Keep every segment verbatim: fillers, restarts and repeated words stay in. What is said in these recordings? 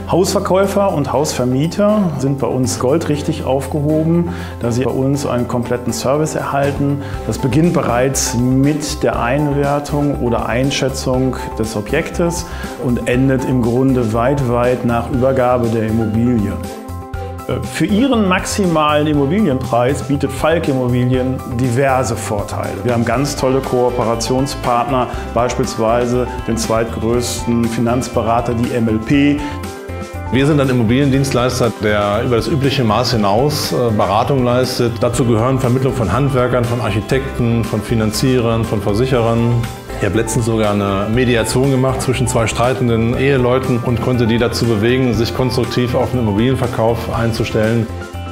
Hausverkäufer und Hausvermieter sind bei uns goldrichtig aufgehoben, da sie bei uns einen kompletten Service erhalten. Das beginnt bereits mit der Einwertung oder Einschätzung des Objektes und endet im Grunde weit, weit nach Übergabe der Immobilie. Für Ihren maximalen Immobilienpreis bietet Falk Immobilien diverse Vorteile. Wir haben ganz tolle Kooperationspartner, beispielsweise den zweitgrößten Finanzberater, die M L P. Wir sind ein Immobiliendienstleister, der über das übliche Maß hinaus Beratung leistet. Dazu gehören Vermittlung von Handwerkern, von Architekten, von Finanzierern, von Versicherern. Ich habe letztens sogar eine Mediation gemacht zwischen zwei streitenden Eheleuten und konnte die dazu bewegen, sich konstruktiv auf den Immobilienverkauf einzustellen.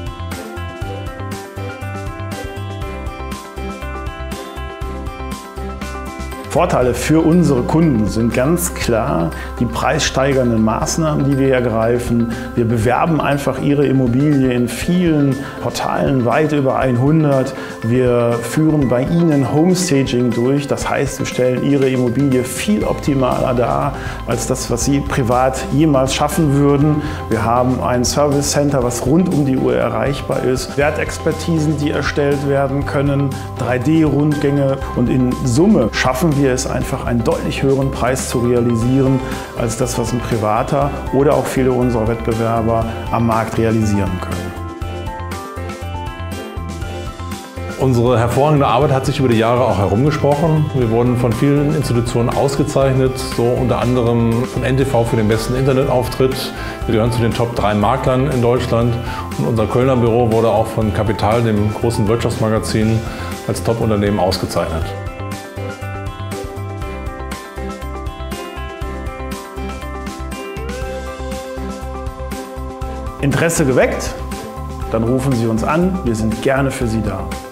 Vorteile für unsere Kunden sind ganz klar die preissteigernden Maßnahmen, die wir ergreifen. Wir bewerben einfach Ihre Immobilie in vielen Portalen, weit über hundert. Wir führen bei Ihnen Homestaging durch. Das heißt, wir stellen Ihre Immobilie viel optimaler dar, als das, was Sie privat jemals schaffen würden. Wir haben ein Service Center, was rund um die Uhr erreichbar ist. Wertexpertisen, die erstellt werden können, drei D Rundgänge und in Summe schaffen wir es einfach, einen deutlich höheren Preis zu realisieren, als das, was ein Privater oder auch viele unserer Wettbewerber am Markt realisieren können. Unsere hervorragende Arbeit hat sich über die Jahre auch herumgesprochen. Wir wurden von vielen Institutionen ausgezeichnet, so unter anderem von N T V für den besten Internetauftritt. Wir gehören zu den Top drei Maklern in Deutschland und unser Kölner Büro wurde auch von Kapital, dem großen Wirtschaftsmagazin, als Top-Unternehmen ausgezeichnet. Interesse geweckt? Dann rufen Sie uns an, wir sind gerne für Sie da.